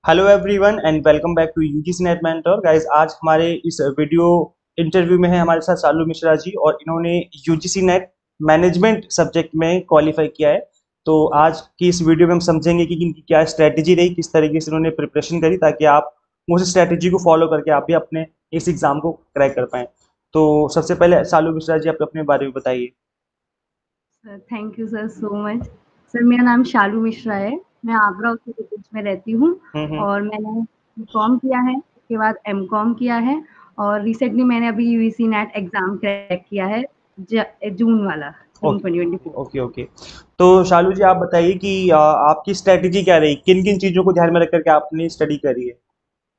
Hello everyone and welcome back to UGC NET mentor guys. आज हमारे इस video interview में है हमारे साथ शालू मिश्रा जी और इन्होंने यूजीसी नेट मैनेजमेंट सब्जेक्ट में क्वालिफाई किया है। तो आज की इस वीडियो में हम समझेंगे कि इनकी क्या स्ट्रैटेजी रही, किस तरीके से इन्होंने प्रिपरेशन करी ताकि आप उस स्ट्रैटेजी को फॉलो करके आप भी अपने इस एग्जाम को क्रैक कर पाएँ। तो सबसे पहले शालू मिश्रा जी, आप अपने बारे में बताइए। Sir thank you sir so much. Sir मेरा नाम शालू मिश्रा है। मैं आगरा उत्तर प्रदेश में रहती हूँ हम्म। और मैंने बीकॉम किया है, उसके बाद एमकॉम किया है और रिसेंटली मैंने अभी यूजीसी नेट एग्जाम क्रैक किया है जून वाला, जून ओके 2024। Okay okay. तो शालू जी आप बताइए कि आपकी स्ट्रैटेजी क्या रही, किन किन चीज़ों को ध्यान में रख करके आपने स्टडी करी है।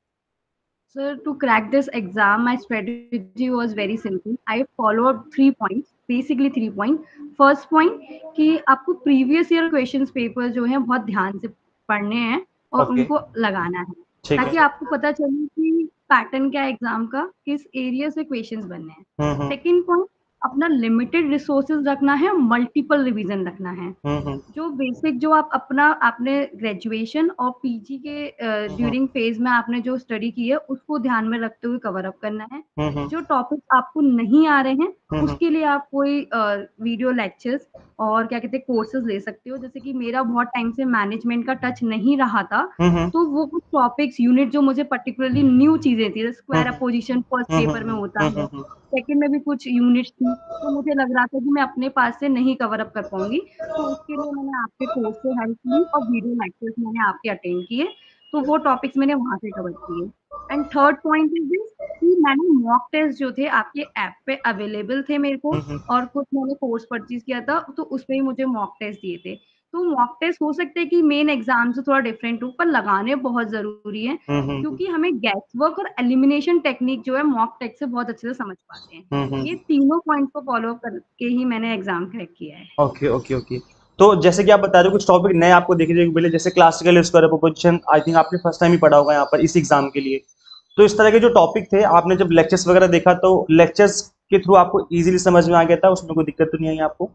Sir, to crack this exam, my strategy was very simple. I followed 3 points, basically 3 points. First point कि आपको previous year questions paper जो है बहुत ध्यान से पढ़ने हैं और ओके। उनको लगाना है, ठीक है। ताकि आपको पता चले कि पैटर्न क्या है एग्जाम का, किस एरिया से क्वेश्चंस बनने हैं। हम्म। सेकंड पॉइंट, अपना लिमिटेड रिसोर्सेज रखना है, मल्टीपल रिवीजन रखना है। हम्म। जो बेसिक जो आप अपना आपने ग्रेजुएशन और पीजी के हम्म। ड्यूरिंग फेज में आपने जो स्टडी की है उसको ध्यान में रखते हुए कवर अप करना है। हम्म। जो टॉपिक आपको नहीं आ रहे हैं हम्म। उसके लिए आप कोई वीडियो लेक्चर्स और क्या कहते हैं कोर्सेज ले सकते हो। जैसे कि मेरा बहुत टाइम से मैनेजमेंट का टच नहीं रहा था, हम्म। तो वो कुछ टॉपिक्स यूनिट जो मुझे पर्टिकुलरली न्यू चीजें थी, स्क्वायर हम्म। अपोजिशन फर्स्ट पेपर में होता है, हम्म। सेकंड में भी कुछ यूनिट्स थी, तो मुझे लग रहा था कि मैं अपने पास से नहीं कवर अप कर पाऊंगी। तो उसके लिए मैंने आपके कोर्स से हेल्प ली और वीडियो लेक्चर्स मैंने आपके अटेंड किए, तो वो टॉपिक्स मैंने वहां से कवर किए। And third point is this कि मैंने मॉक टेस्ट जो थे आपके ऐप पे अवेलेबल थे मेरे को, हम्म। और कुछ मैंने कोर्स परचेज किया था तो उसमें ही मुझे मॉक टेस्ट दिए थे। तो मॉक टेस्ट हो सकते हैं कि मेन एग्जाम से थोड़ा डिफरेंट हो, पर लगाने बहुत जरूरी है, हम्म। क्योंकि हमें गैस वर्क और एलिमिनेशन टेक्निक जो है मॉक टेस्ट से बहुत अच्छे से समझ पाते हैं। ये हम्म। तीनों पॉइंट को फॉलो करके ही मैंने एग्जाम क्रैक किया है। Okay okay okay. तो जैसे कि आप बता रहे हो कुछ टॉपिक नए आपको देखने को मिले, जैसे classical square opposition, I think आपने फर्स्ट टाइम ही पढ़ा होगा यहाँ पर इस एग्जाम के लिए। तो इस तरह के जो टॉपिक थे आपने जब लेक्चर्स वगैरह देखा तो लेक्चर्स के थ्रू आपको इजीली समझ में आ गया था, उसमें कोई दिक्कत तो नहीं आई आपको?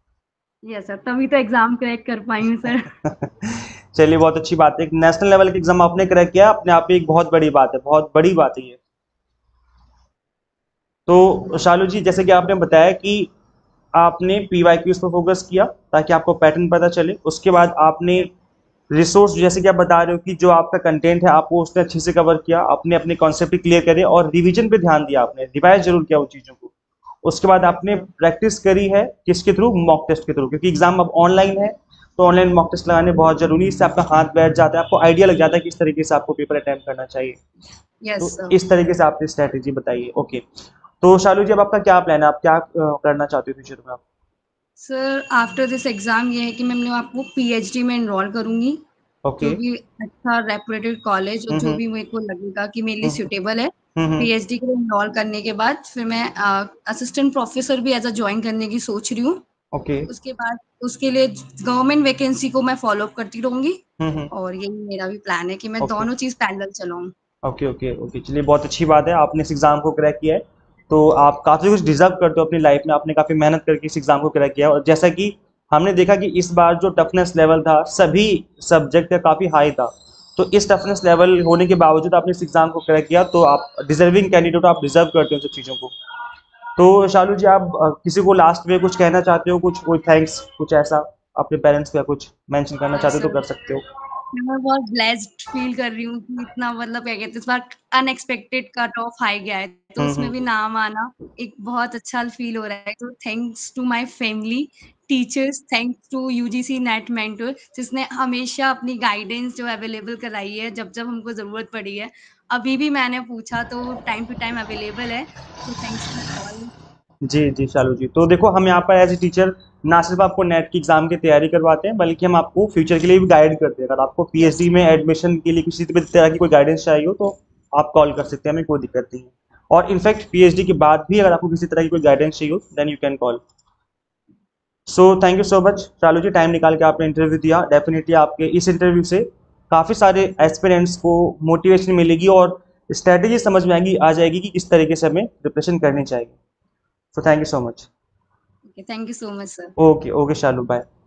यस सर, तभी तो एग्जाम क्रैक कर पाई हूँ सर। चलिए, बहुत अच्छी बात है। एक नेशनल लेवल के एग्जाम आपने क्रैक किया अपने आप में, एक बहुत बड़ी बात है, बहुत बड़ी बात है ये। तो शालू जी, जैसे कि आपने बताया कि आपने पीवाईक्यूज पर फोकस किया ताकि आपको पैटर्न पता चले, उसके बाद आपने रिसोर्स, जैसे कि आप बता रहे हो कि जो आपका कंटेंट है आपको उसने अच्छे से कवर किया, आपने अपने कॉन्सेप्ट भी क्लियर करे और रिवीजन पे ध्यान दिया, आपने रिवाइज जरूर किया उन चीज़ों को। उसके बाद यस आपने सर। प्रैक्टिस करी है किसके थ्रू? मॉक टेस्ट के थ्रू, क्योंकि एग्जाम अब ऑनलाइन है तो ऑनलाइन मॉक टेस्ट लगाने बहुत जरूरी है। इससे आपका हाथ बैठ जाता है, आपको आइडिया लग जाता है किस तरीके से आपको पेपर अटेम्प्ट करना चाहिए। यस तो सर। इस तरीके से आपने स्ट्रैटेजी बताइए। ओके। तो शालू जी, अब आपका क्या प्लान है, आप क्या करना चाहते हो फ्यूचर में आप? सर आफ्टर दिस एग्जाम ये है कि मैं आपको पीएचडी में एनरोल करूंगी, ओके। जो भी अच्छा रेपुटेड कॉलेज और जो हम्म। भी मेरे को लगेगा कि मेरे लिए हम्म। सूटेबल है। हम्म। पीएचडी के लिए एनरोल करने के बाद फिर मैं असिस्टेंट प्रोफेसर भी एज अ ज्वाइन करने की सोच रही हूँ। ओके। उसके बाद उसके लिए गवर्नमेंट वैकेंसी को मैं फॉलो अप करती रहूंगी, हम्म। और यही मेरा भी प्लान है कि मैं ओके दोनों चीज पैरेलल चलाऊं। Okay okay okay. चलिए, बहुत अच्छी बात है, आपने इस एग्ज़ाम को क्रैक किया है। तो आप काफ़ी कुछ डिज़र्व करते हो अपनी लाइफ में, आपने काफ़ी मेहनत करके इस एग्ज़ाम को क्रैक किया है। और जैसा कि हमने देखा कि इस बार जो टफनेस लेवल था सभी सब्जेक्ट का काफ़ी हाई था, तो इस टफनेस लेवल होने के बावजूद आपने इस एग्ज़ाम को क्रैक किया, तो आप डिजर्विंग कैंडिडेट हो, आप डिजर्व करते हो सब चीज़ों को। तो शालू जी, आप किसी को लास्ट में कुछ कहना चाहते हो, कुछ कोई थैंक्स, कुछ ऐसा अपने पेरेंट्स को या कुछ मेंशन करना यस चाहते हो तो सर। कर सकते हो। मैं बहुत ब्लेस्ड फील कर रही हूँ कि इतना मतलब क्या कहते हैं, इस बार अनएक्सपेक्टेड कट ऑफ हाई गया है, तो उसमें भी हम्म। नाम आना एक बहुत अच्छा फील हो रहा है। तो thanks to my family, teachers, thanks to UGC NET mentor, जिसने हमेशा अपनी गाइडेंस जो अवेलेबल कराई है जब जब हमको जरूरत पड़ी है। अभी भी मैंने पूछा तो टाइम टू टाइम अवेलेबल है, तो थैंक्स टू ऑल। जी जी शालू जी, तो देखो हम यहाँ पर एज ए टीचर ना सिर्फ आपको नेट की एग्जाम की तैयारी करवाते हैं, बल्कि हम आपको फ्यूचर के लिए भी गाइड करते हैं। अगर आपको यस पीएचडी में एडमिशन के लिए किसी भी तरह की कोई गाइडेंस चाहिए हो तो आप कॉल कर सकते हैं, हमें कोई दिक्कत नहीं है। और इनफैक्ट पीएचडी के बाद भी अगर आपको किसी तरह की कोई गाइडेंस चाहिए हो then you can call. So thank you so much Shalu ji, time निकाल के आपने इंटरव्यू दिया। डेफिनेटली आपके इस इंटरव्यू से काफ़ी सारे एस्पिरेंट्स को मोटिवेशन मिलेगी और स्ट्रैटेजी समझ में आएगी, आ जाएगी कि किस तरीके से हमें प्रिपरेशन करनी चाहिए। So thank you so much. Okay, thank you so much sir. Okay okay Shalu, bye.